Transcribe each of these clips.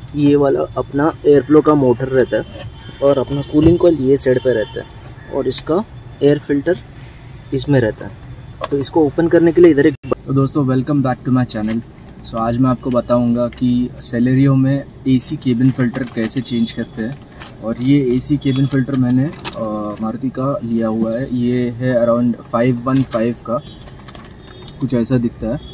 ये वाला अपना एयर फ्लो का मोटर रहता है और अपना कूलिंग कॉइल ये साइड पे रहता है और इसका एयर फिल्टर इसमें रहता है। तो इसको ओपन करने के लिए इधर एक तो दोस्तों welcome back to my channel. So आज मैं आपको बताऊंगा कि सेलेरियो में एसी केबिन फ़िल्टर कैसे चेंज करते हैं। और ये एसी केबिन फ़िल्टर मैंने मारुति का लिया हुआ है। ये है अराउंड 515 का, कुछ ऐसा दिखता है।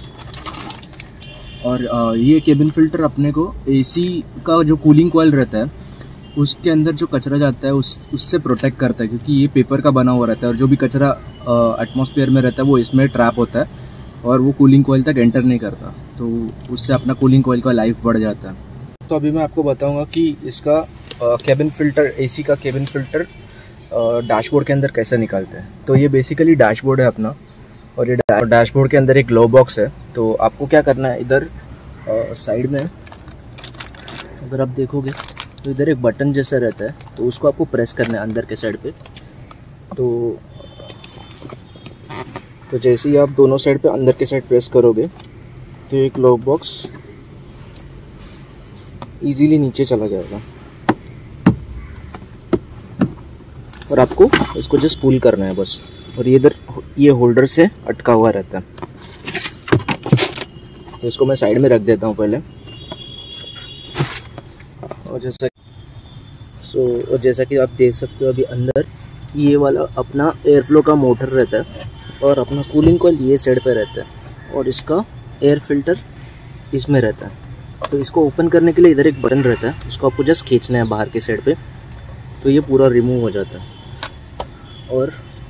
और ये केबिन फ़िल्टर अपने को एसी का जो कूलिंग कॉइल रहता है उसके अंदर जो कचरा जाता है उससे प्रोटेक्ट करता है, क्योंकि ये पेपर का बना हुआ रहता है और जो भी कचरा एटमॉस्फेयर में रहता है वो इसमें ट्रैप होता है और वो कूलिंग कॉइल तक एंटर नहीं करता, तो उससे अपना कूलिंग कॉइल का लाइफ बढ़ जाता है। तो अभी मैं आपको बताऊंगा कि इसका केबिन फ़िल्टर, एसी का केबिन फ़िल्टर डैशबोर्ड के अंदर कैसे निकालते हैं। तो ये बेसिकली डैशबोर्ड है अपना, और ये डैशबोर्ड के अंदर एक ग्लो बॉक्स है। तो आपको क्या करना है, इधर साइड में अगर आप देखोगे तो इधर एक बटन जैसा रहता है, तो उसको आपको प्रेस करना है अंदर के साइड पे। तो जैसे ही आप दोनों साइड पे अंदर के साइड प्रेस करोगे तो एक ग्लो बॉक्स इजीली नीचे चला जाएगा और आपको इसको जस्ट पुल करना है बस। और ये इधर ये होल्डर से अटका हुआ रहता है, तो इसको मैं साइड में रख देता हूँ पहले। और जैसा कि आप देख सकते हो अभी अंदर ये वाला अपना एयर फ्लो का मोटर रहता है और अपना कूलिंग कॉइल ये साइड पे रहता है और इसका एयर फिल्टर इसमें रहता है। तो इसको ओपन करने के लिए इधर एक बटन रहता है, उसको आपको जस्ट खींचना है बाहर के साइड पे, तो ये पूरा रिमूव हो जाता है। और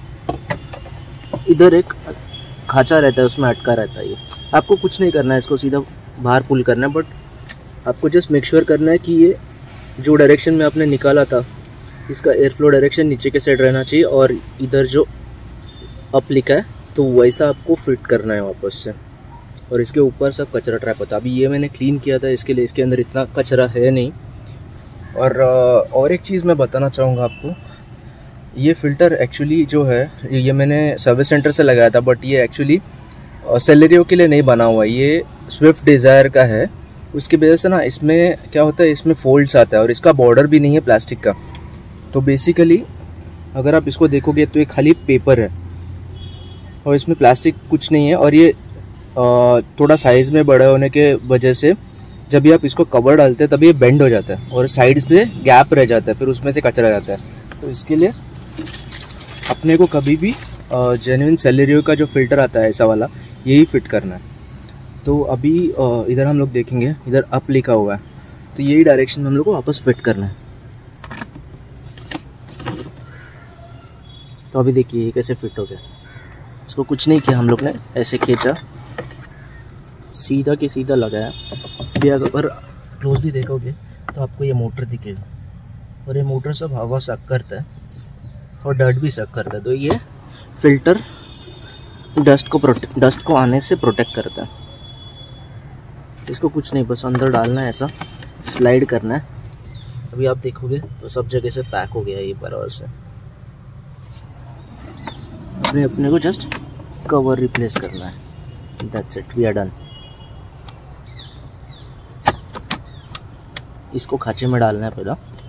इधर एक खांचा रहता है, उसमें अटका रहता है। ये आपको कुछ नहीं करना है, इसको सीधा बाहर पुल करना है, बट आपको जस्ट मेक श्योर करना है कि ये जो डायरेक्शन में आपने निकाला था इसका एयर फ्लो डायरेक्शन नीचे के साइड रहना चाहिए और इधर जो अप लिखा है तो वैसा आपको फिट करना है वापस से। और इसके ऊपर सब कचरा ट्रैप होता है। अभी ये मैंने क्लीन किया था, इसके लिए इसके अंदर इतना कचरा है नहीं। और एक चीज़ मैं बताना चाहूँगा आपको, ये फ़िल्टर एक्चुअली जो है ये मैंने सर्विस सेंटर से लगाया था, बट ये एक्चुअली सेलेरियो के लिए नहीं बना हुआ, ये स्विफ्ट डिज़ायर का है। उसकी वजह से ना इसमें क्या होता है, इसमें फोल्ड्स आता है और इसका बॉर्डर भी नहीं है प्लास्टिक का। तो बेसिकली अगर आप इसको देखोगे तो ये खाली पेपर है और इसमें प्लास्टिक कुछ नहीं है। और ये थोड़ा साइज़ में बड़ा होने के वजह से जब भी आप इसको कवर डालते हैं तभी ये बेंड हो जाता है और साइड्स पे गैप रह जाता है, फिर उसमें से कचरा जाता है। तो इसके लिए अपने को कभी भी जेन्युइन सेलेरियो का जो फ़िल्टर आता है ऐसा वाला, यही फिट करना है। तो अभी इधर हम लोग देखेंगे, इधर अप लिखा हुआ है, तो यही डायरेक्शन में हम लोग को वापस फिट करना है। तो अभी देखिए ये कैसे फिट हो गया। इसको कुछ नहीं किया हम लोग ने, ऐसे खींचा, सीधा के सीधा लगाया। अभी अगर क्लोजली देखोगे तो आपको ये मोटर दिखेगा और ये मोटर सब हवा सक करता है और डर्ट भी सक करता है। तो ये फिल्टर डस्ट को आने से प्रोटेक्ट करता है। इसको कुछ नहीं, बस अंदर डालना है, ऐसा स्लाइड करना है। अभी आप देखोगे तो सब जगह से पैक हो गया है ये बराबर से। अपने को जस्ट कवर रिप्लेस करना है, that's it, we are done. इसको खांचे में डालना है पहला,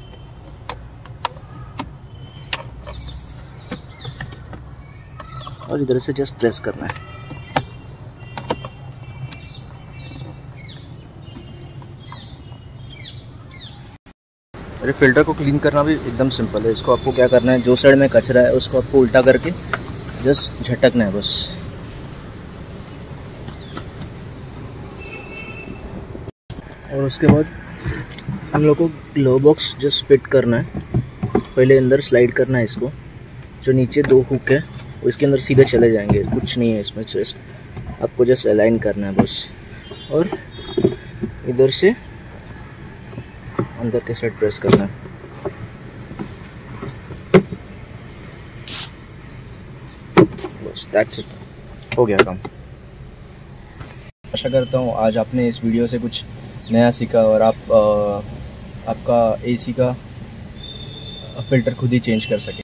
और इधर से जस्ट प्रेस करना है। अरे फिल्टर को क्लीन करना भी एकदम सिंपल है। इसको आपको क्या करना है, जो साइड में कचरा है उसको आपको उल्टा करके जस्ट झटकना है बस। और उसके बाद हम लोग को ग्लो बॉक्स जस्ट फिट करना है। पहले अंदर स्लाइड करना है इसको, जो नीचे दो हुक है वो इसके अंदर सीधे चले जाएंगे, कुछ नहीं है इसमें, जस्ट आपको जस्ट अलाइन करना है बस। और इधर से अंदर के साइड प्रेस करना है। बस दैट्स इट, हो गया काम। आशा करता हूँ आज आपने इस वीडियो से कुछ नया सीखा और आप आपका एसी का फ़िल्टर खुद ही चेंज कर सकें।